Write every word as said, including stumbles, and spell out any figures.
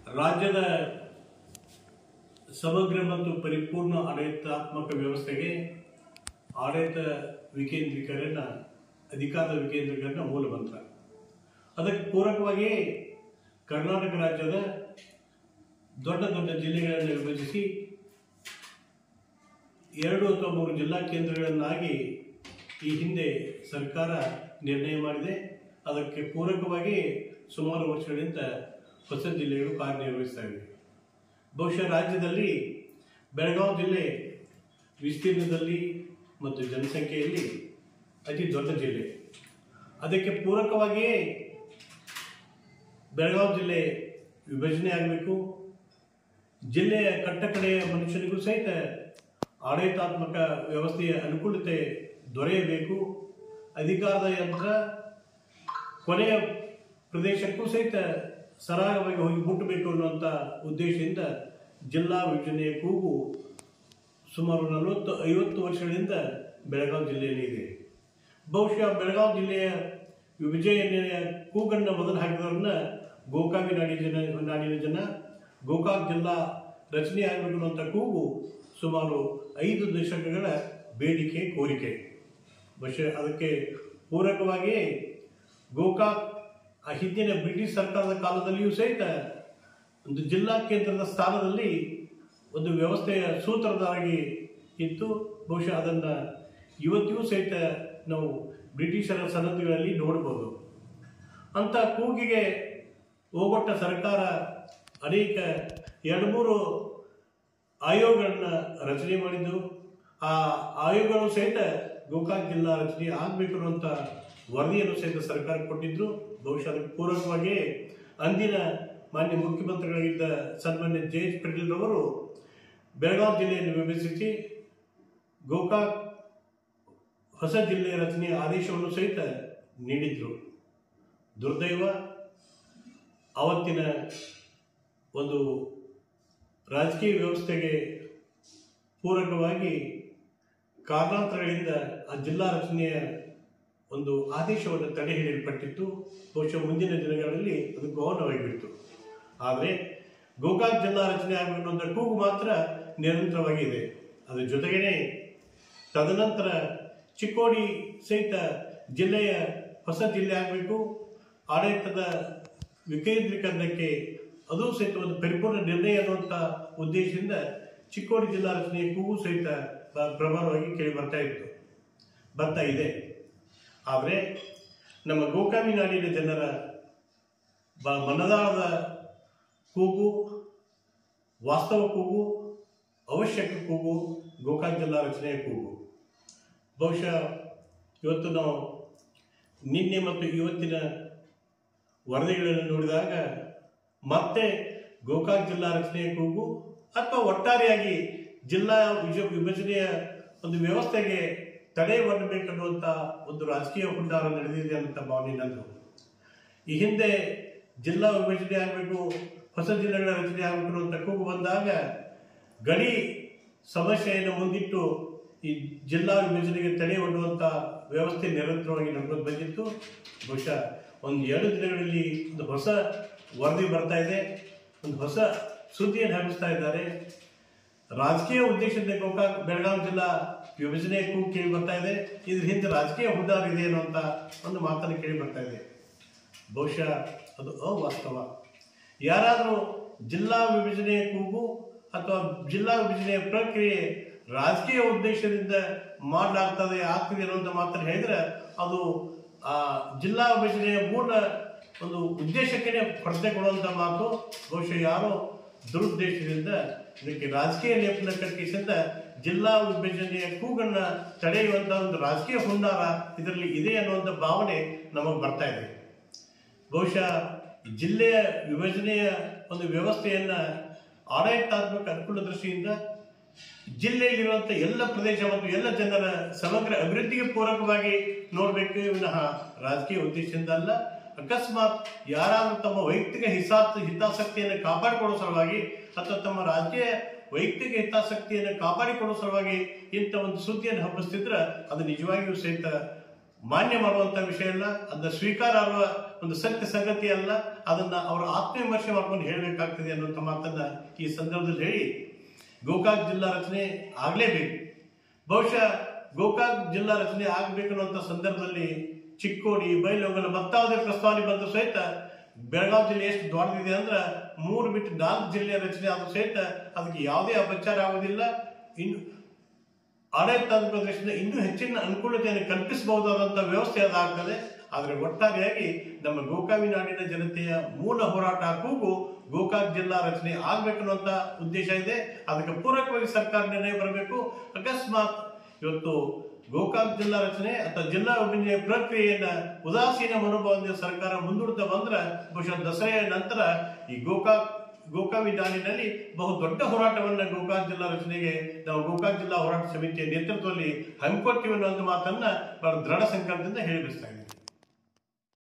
ರಾಜ್ಯದ ಸಮಗ್ರ ಮತ್ತು ಪರಿಪೂರ್ಣ ಆಡಳಿತಾತ್ಮಕ ವ್ಯವಸ್ಥೆಗೆ ಆಡಳಿತ ವಿಕೇಂದ್ರೀಕರಣ ಅಧಿಕಾರ ವಿಕೇಂದ್ರೀಕರಣ ಮೂಲಮಂತ್ರ. ಅದಕ್ಕೆ ಪೂರಕವಾಗಿ ಕರ್ನಾಟಕ ರಾಜ್ಯದ ದೊಡ್ಡ ದೊಡ್ಡ ಜಿಲ್ಲೆಗಳನ್ನು ವಿಭಜಿಸಿ ಎರಡು ಅಥವಾ ಮೂರು ಜಿಲ್ಲಾ ಕೇಂದ್ರಗಳನ್ನಾಗಿ ಈ ಹಿಂದೆ ಸರ್ಕಾರ ನಿರ್ಣಯ ಮಾಡಿದೆ. ಅದಕ್ಕೆ ಪೂರಕವಾಗಿ ಸುಮಾರು ವರ್ಷಗಳಿಂದ ಹೊಸ ಜಿಲ್ಲೆಗಳು ಕಾರ್ಯನಿರ್ವಹಿಸ್ತಾ ಇವೆ. ಬಹುಶಃ ರಾಜ್ಯದಲ್ಲಿ ಬೆಳಗಾವಿ ಜಿಲ್ಲೆ ವಿಸ್ತೀರ್ಣದಲ್ಲಿ ಮತ್ತು ಜನಸಂಖ್ಯೆಯಲ್ಲಿ ಅತಿ ದೊಡ್ಡ ಜಿಲ್ಲೆ. ಅದಕ್ಕೆ ಪೂರಕವಾಗಿಯೇ ಬೆಳಗಾವಿ ಜಿಲ್ಲೆ ವಿಭಜನೆ ಆಗಬೇಕು. ಜಿಲ್ಲೆಯ ಕಟ್ಟಕಡೆಯ ಮನುಷ್ಯನಿಗೂ ಸಹಿತ ಆಡಳಿತಾತ್ಮಕ ವ್ಯವಸ್ಥೆಯ ಅನುಕೂಲತೆ ದೊರೆಯಬೇಕು. ಅಧಿಕಾರದ ಯಂತ್ರ ಕೊನೆಯ ಪ್ರದೇಶಕ್ಕೂ ಸಹಿತ ಸರಾಗವಾಗಿ ಹೋಗಿ ಮುಟ್ಟಬೇಕು ಅನ್ನುವಂಥ ಉದ್ದೇಶದಿಂದ ಜಿಲ್ಲಾ ವಿಭಜನೆಯ ಕೂಗು ಸುಮಾರು ನಲವತ್ತು ಐವತ್ತು ವರ್ಷಗಳಿಂದ ಬೆಳಗಾವಿ ಜಿಲ್ಲೆಯಲ್ಲಿ ಇದೆ. ಬಹುಶಃ ಬೆಳಗಾವಿ ಜಿಲ್ಲೆಯ ವಿಭಜನೆಯ ಕೂಗನ್ನು ಮೊದಲು ಹಾಕಿದವ್ರನ್ನ ಗೋಕಾವಿ ನಾಡಿನ ಜನ ನಾಡಿನ ಜನ ಗೋಕಾಕ್ ಜಿಲ್ಲಾ ರಚನೆ ಆಗಬೇಕು ಅನ್ನುವಂಥ ಕೂಗು ಸುಮಾರು ಐದು ದಶಕಗಳ ಬೇಡಿಕೆ ಕೋರಿಕೆ. ಬಹುಶಃ ಅದಕ್ಕೆ ಪೂರಕವಾಗಿ ಗೋಕಾಕ್ ಆ ಹಿಂದಿನ ಬ್ರಿಟಿಷ್ ಸರ್ಕಾರದ ಕಾಲದಲ್ಲಿಯೂ ಸಹಿತ ಒಂದು ಜಿಲ್ಲಾ ಕೇಂದ್ರದ ಸ್ಥಾನದಲ್ಲಿ ಒಂದು ವ್ಯವಸ್ಥೆಯ ಸೂತ್ರಧಾರಾಗಿ ಇತ್ತು. ಬಹುಶಃ ಅದನ್ನು ಇವತ್ತಿಗೂ ಸಹಿತ ನಾವು ಬ್ರಿಟಿಷರ ಸನದಿಗಳಲ್ಲಿ ನೋಡಬಹುದು. ಅಂಥ ಕೂಗಿಗೆ ಹೋಗೊಟ್ಟ ಸರ್ಕಾರ ಅನೇಕ ಎರಡು ಮೂರು ಆಯೋಗಗಳನ್ನು ರಚನೆ ಮಾಡಿದ್ದು. ಆ ಆಯೋಗಗಳು ಸಹಿತ ಗೋಕಾಕ್ ಜಿಲ್ಲಾ ರಚನೆ ಆಗಬೇಕು ಅನ್ನುವಂಥ ವರದಿಯನ್ನು ಸಹಿತ ಸರ್ಕಾರ ಕೊಟ್ಟಿದ್ರು. ಬಹುಶಃ ಅದಕ್ಕೆ ಪೂರಕವಾಗಿ ಅಂದಿನ ಮಾನ್ಯ ಮುಖ್ಯಮಂತ್ರಿಗಳಾಗಿದ್ದ ಸನ್ಮಾನ್ಯ ಜೆ ಎಚ್ ಪಾಟೀಲ್ ರವರು ಬೆಳಗಾವಿ ಜಿಲ್ಲೆಯನ್ನು ವಿಭಜಿಸಿ ಗೋಕಾಕ್ ಹೊಸ ಜಿಲ್ಲೆಯ ರಚನೆಯ ಆದೇಶವನ್ನು ಸಹಿತ ನೀಡಿದ್ರು. ದುರ್ದೈವ ಆವತ್ತಿನ ಒಂದು ರಾಜಕೀಯ ವ್ಯವಸ್ಥೆಗೆ ಪೂರಕವಾಗಿ ಕಾರಣಾಂತರಗಳಿಂದ ಆ ಜಿಲ್ಲಾ ರಚನೆಯ ಒಂದು ಆದೇಶವನ್ನು ತಡೆ ಹಿಡಿಯಲ್ಪಟ್ಟಿತ್ತು. ಬಹುಶಃ ಮುಂದಿನ ದಿನಗಳಲ್ಲಿ ಅದು ಗೌರವವಾಗಿಬಿಡ್ತು. ಆದರೆ ಗೋಕಾಕ್ ಜಿಲ್ಲಾ ರಚನೆ ಆಗಬೇಕು ಅನ್ನೋ ಕೂಗು ಮಾತ್ರ ನಿರಂತರವಾಗಿದೆ. ಅದರ ಜೊತೆಗೇ ತದನಂತರ ಚಿಕ್ಕೋಡಿ ಸಹಿತ ಜಿಲ್ಲೆಯ ಹೊಸ ಜಿಲ್ಲೆ ಆಗಬೇಕು, ಆಡಳಿತದ ವಿಕೇಂದ್ರೀಕರಣಕ್ಕೆ ಅದು ಸಹಿತ ಒಂದು ಪರಿಪೂರ್ಣ ನಿರ್ಣಯ ಅನ್ನುವಂಥ ಉದ್ದೇಶದಿಂದ ಚಿಕ್ಕೋಡಿ ಜಿಲ್ಲಾ ರಚನೆಯ ಕೂಗು ಸಹಿತ ಪ್ರಬಲವಾಗಿ ಕೇಳಿ ಬರ್ತಾ ಇತ್ತು ಬರ್ತಾ ಇದೆ. ಆದರೆ ನಮ್ಮ ಗೋಕಾವಿ ನಾಡಿನ ಜನರ ಬ ಮನದಾಳದ ಕೂಗು, ವಾಸ್ತವ ಕೂಗು, ಅವಶ್ಯಕ ಕೂಗು ಗೋಕಾಕ್ ಜಿಲ್ಲಾ ರಚನೆಯ ಕೂಗು. ಬಹುಶಃ ಇವತ್ತು ನಾವು ನಿನ್ನೆ ಮತ್ತು ಇವತ್ತಿನ ವರದಿಗಳನ್ನು ನೋಡಿದಾಗ ಮತ್ತೆ ಗೋಕಾಕ್ ಜಿಲ್ಲಾ ರಚನೆಯ ಕೂಗು ಅಥವಾ ಒಟ್ಟಾರೆಯಾಗಿ ಜಿಲ್ಲಾ ವಿಭಜನೆಯ ಒಂದು ವ್ಯವಸ್ಥೆಗೆ ತಡೆ ಒಡ್ಡಬೇಕನ್ನುವಂಥ ಒಂದು ರಾಜಕೀಯ ಹುನ್ನಾರ ನಡೆದಿದೆ ಅನ್ನುವಂಥ ಭಾವನೆ ನಂದು. ಈ ಹಿಂದೆ ಜಿಲ್ಲಾ ವಿಭಜನೆ ಆಗಬೇಕು, ಹೊಸ ಜಿಲ್ಲೆಗಳ ರಚನೆ ಆಗಬೇಕು ಅನ್ನುವಂಥ ಕೂಗು ಬಂದಾಗ ಗಡಿ ಸಮಸ್ಯೆಯನ್ನು ಮುಂದಿಟ್ಟು ಈ ಜಿಲ್ಲಾ ವಿಭಜನೆಗೆ ತಡೆ ಒಡ್ಡುವಂಥ ವ್ಯವಸ್ಥೆ ನಿರಂತರವಾಗಿ ನಡ್ಕೊಂಡು ಬಂದಿತ್ತು. ಬಹುಶಃ ಒಂದು ಎರಡು ದಿನಗಳಲ್ಲಿ ಒಂದು ಹೊಸ ವರದಿ ಬರ್ತಾ ಇದೆ, ಒಂದು ಹೊಸ ಸುದ್ದಿಯನ್ನು ಹಬ್ಬಿಸ್ತಾ ಇದ್ದಾರೆ. ರಾಜಕೀಯ ಉದ್ದೇಶದಿಂದ ಗೋಕಾಕ್ ಬೆಳಗಾವಿ ಜಿಲ್ಲಾ ವಿಭಜನೆ ಕೂಗು ಕೇಳಿ ಬರ್ತಾ ಇದೆ. ಇದ್ರ ಹಿಂದೆ ರಾಜಕೀಯ ಹುನ್ನಾರ ಇದೆ ಅನ್ನುವಂಥ ಒಂದು ಮಾತನ್ನು ಕೇಳಿ ಬರ್ತಾ ಇದೆ. ಬಹುಶಃ ಅದು ಅವಾಸ್ತವ. ಯಾರಾದರೂ ಜಿಲ್ಲಾ ವಿಭಜನೆಯ ಕೂಗು ಅಥವಾ ಜಿಲ್ಲಾ ವಿಭಜನೆಯ ಪ್ರಕ್ರಿಯೆ ರಾಜಕೀಯ ಉದ್ದೇಶದಿಂದ ಮಾಡಲಾಗ್ತದೆ ಆಗ್ತದೆ ಅನ್ನುವಂಥ ಮಾತನ್ನು ಹೇಳಿದ್ರೆ ಅದು ಆ ಜಿಲ್ಲಾ ವಿಭಜನೆಯ ಮೂಲ ಒಂದು ಉದ್ದೇಶಕ್ಕೆ ಕೊರತೆ ಕೊಡುವಂಥ ಮಾತು. ಬಹುಶಃ ಯಾರೋ ದುರುದ್ದೇಶದಿಂದ ಇದಕ್ಕೆ ರಾಜಕೀಯ ಲೇಪನ ಕಟ್ಟಿಸಿದ ಜಿಲ್ಲಾ ವಿಭಜನೆಯ ಕೂಗನ್ನು ತಡೆಯುವಂಥ ಒಂದು ರಾಜಕೀಯ ಹುನ್ನಾರ ಇದರಲ್ಲಿ ಇದೆ ಅನ್ನುವಂಥ ಭಾವನೆ ನಮಗೆ ಬರ್ತಾ ಇದೆ. ಬಹುಶಃ ಜಿಲ್ಲೆಯ ವಿಭಜನೆಯ ಒಂದು ವ್ಯವಸ್ಥೆಯನ್ನು ಆಡಳಿತಾತ್ಮಕ ಅನುಕೂಲ ದೃಷ್ಟಿಯಿಂದ ಜಿಲ್ಲೆಯಲ್ಲಿರುವಂಥ ಎಲ್ಲ ಪ್ರದೇಶ ಮತ್ತು ಎಲ್ಲ ಜನರ ಸಮಗ್ರ ಅಭಿವೃದ್ಧಿಗೆ ಪೂರಕವಾಗಿ ನೋಡಬೇಕು ವಿನಃ ರಾಜಕೀಯ ಉದ್ದೇಶದಿಂದ ಅಲ್ಲ. ಅಕಸ್ಮಾತ್ ಯಾರಾದರೂ ತಮ್ಮ ವೈಯಕ್ತಿಕ ಹಿತಾ ಹಿತಾಸಕ್ತಿಯನ್ನು ಕಾಪಾಡಿಕೊಳ್ಳೋ ಸಲುವಾಗಿ ಅಥವಾ ತಮ್ಮ ರಾಜಕೀಯ ವೈಯಕ್ತಿಕ ಹಿತಾಸಕ್ತಿಯನ್ನು ಕಾಪಾಡಿಕೊಳ್ಳೋ ಸಲುವಾಗಿ ಇಂಥ ಒಂದು ಸುದ್ದಿಯನ್ನು ಹಬ್ಬಿಸ್ತಿದ್ರೆ ಅದು ನಿಜವಾಗಿಯೂ ಸಹಿತ ಮಾನ್ಯ ಮಾಡುವಂಥ ವಿಷಯ ಅಲ್ಲ, ಅದನ್ನ ಸ್ವೀಕಾರ ಒಂದು ಸತ್ಯ ಸಂಗತಿ ಅಲ್ಲ, ಅದನ್ನ ಅವರ ಆತ್ಮವಿಮರ್ಶೆ ಮಾಡ್ಕೊಂಡು ಹೇಳಬೇಕಾಗ್ತದೆ ಅನ್ನುವಂಥ ಮಾತನ್ನ ಈ ಸಂದರ್ಭದಲ್ಲಿ ಹೇಳಿ, ಗೋಕಾಕ್ ಜಿಲ್ಲಾ ರಚನೆ ಆಗಲೇಬೇಕು. ಬಹುಶಃ ಗೋಕಾಕ್ ಜಿಲ್ಲಾ ರಚನೆ ಆಗಬೇಕು ಅನ್ನುವಂಥ ಸಂದರ್ಭದಲ್ಲಿ ಚಿಕ್ಕೋಡಿ, ಬೈಲಹೊಂಗಲ ಮತ್ತಾವುದೇ ಪ್ರಸ್ತಾವನೆ ಬಂದು ಸಹಿತ ಬೆಳಗಾವಿ ಜಿಲ್ಲೆ ಎಷ್ಟು ದೊಡ್ಡದಿದೆ ಅಂದ್ರೆ ಮೂರು ಬಿಟ್ಟು ನಾಲ್ಕು ಜಿಲ್ಲೆಯ ರಚನೆ ಆದರೂ ಸಹಿತ ಅದಕ್ಕೆ ಯಾವುದೇ ಅಪಚಾರ ಆಗುವುದಿಲ್ಲ. ಇನ್ನು ಆಡಳಿತಾತ್ಮಕ ಪ್ರದೇಶದಿಂದ ಇನ್ನೂ ಹೆಚ್ಚಿನ ಅನುಕೂಲತೆಯನ್ನು ಕಲ್ಪಿಸಬಹುದಾದಂಥ ವ್ಯವಸ್ಥೆ ಅದಾಗ್ತದೆ. ಆದರೆ ಒಟ್ಟಾರೆಯಾಗಿ ನಮ್ಮ ಗೋಕಾವಿ ನಾಡಿನ ಜನತೆಯ ಮೂಲ ಹೋರಾಟ ಕೂಗು ಗೋಕಾಕ್ ಜಿಲ್ಲಾ ರಚನೆ ಆಗ್ಬೇಕನ್ನುವಂತ ಉದ್ದೇಶ ಇದೆ. ಅದಕ್ಕೆ ಪೂರಕವಾಗಿ ಸರ್ಕಾರ ನಿರ್ಣಯ ಬರಬೇಕು. ಅಕಸ್ಮಾತ್ ಇವತ್ತು ಗೋಕಾಕ್ ಜಿಲ್ಲಾ ರಚನೆ ಅಥವಾ ಜಿಲ್ಲಾ ವಿಭಜನೆ ಪ್ರಕ್ರಿಯೆಯನ್ನ ಉದಾಸೀನ ಮನೋಭಾವದಿಂದ ಸರ್ಕಾರ ಮುಂದೂಡ್ತಾ ಬಂದ್ರೆ ಬಹುಶಃ ದಸರೆಯ ನಂತರ ಈ ಗೋಕಾಕ್ ಗೋಕಾವಿ ನಾಡಿನಲ್ಲಿ ಬಹು ದೊಡ್ಡ ಹೋರಾಟವನ್ನ ಗೋಕಾಕ್ ಜಿಲ್ಲಾ ರಚನೆಗೆ ನಾವು ಗೋಕಾಕ್ ಜಿಲ್ಲಾ ಹೋರಾಟ ಸಮಿತಿಯ ನೇತೃತ್ವದಲ್ಲಿ ಹಮ್ಮಿಕೊಳ್ತೀವಿ ಅನ್ನೋ ಮಾತನ್ನ ಬಹಳ ದೃಢ ಸಂಕಲ್ಪದಿಂದ ಹೇಳಿ ಬಯಸ್ತಾ ಇದ್ದೀವಿ.